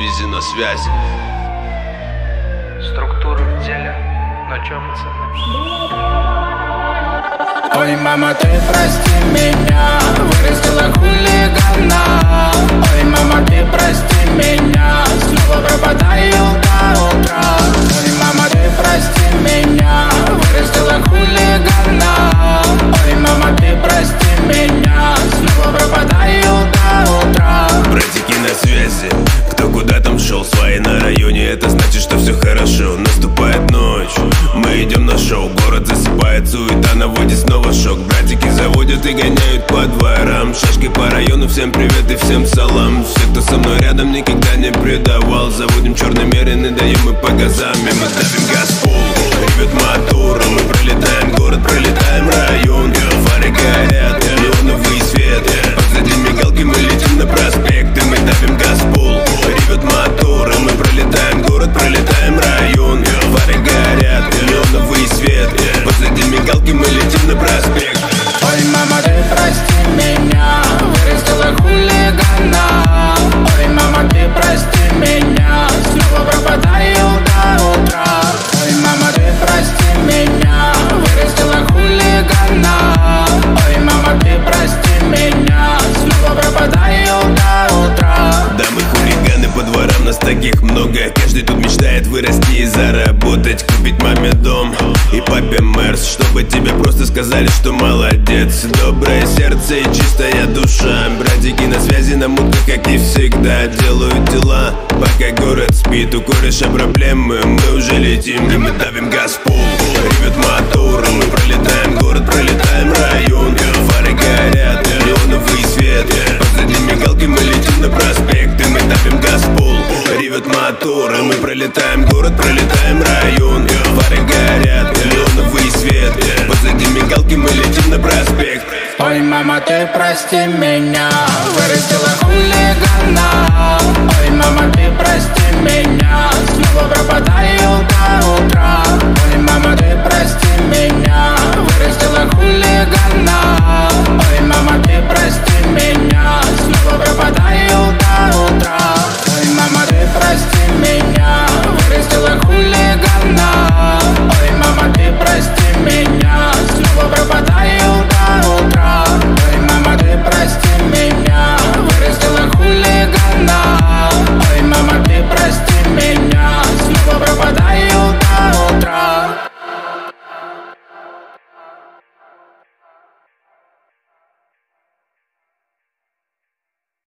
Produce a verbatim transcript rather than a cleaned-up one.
Визи на связи. Структура в деле. На чем, пацаны? Ой, мама, ты прости меня, вырастила хулигана. Ой, мама, ты прости меня, снова пропадаю до утра. Ой, мама, ты прости меня, вырастила хулигана. Ой, мама, ты прости меня, снова пропадаю до утра. Братики на связи, кто куда там шел, свои на районе, это значит, что все хорошо. Наступает ночь, мы идем на шоу, город засыпает, суета наводит снова шок. Братики заводят и гоняют по дворам, шашки по району, всем привет и всем салам. Все, кто со мной рядом, никогда не предавал. Заводим черный мерин и даем мы по газам, и мы давим газ в пол. Ревет мотор, мы пролетаем город, пролетаем район. Фары горят, неоновый свет, позади мигалки мы летим на проспект, и мы давим газ в пол. Ревет мотор, мы пролетаем город, пролетаем район. Фары горят, неоновый свет, позади мигалки мы летим на проспект. Ой, мама, ты прости меня, вырастила хулигана. Ой, мама, ты прости меня, снова пропадаю до утра. Ой, мама, ты прости меня, вырастила хулигана. Ой, мама, ты прости меня, снова пропадаю до утра. Да, мы хулиганы, по дворам нас таких много. Каждый тут мечтает вырасти и заработать, купить маме дом и папе Мерс, чтобы тебе просто сказали, что молодец. Доброе сердце и чистая душа. Братики на связи, на мутко, как и всегда. Делают дела, пока город спит. У кореша проблемы, мы уже летим, и мы давим газ в пол. Ревет мотор, мы пролетаем город, пролетаем район. Фары горят, неоновый свет, позади мигалки мы летим на проспект, и мы давим газ в пол. Ревет мотор, мы пролетаем город, пролетаем район. Фары горят, неоновый свет, позади мигалки мы летим на проспект. Ой, мама, ты прости меня, вырастила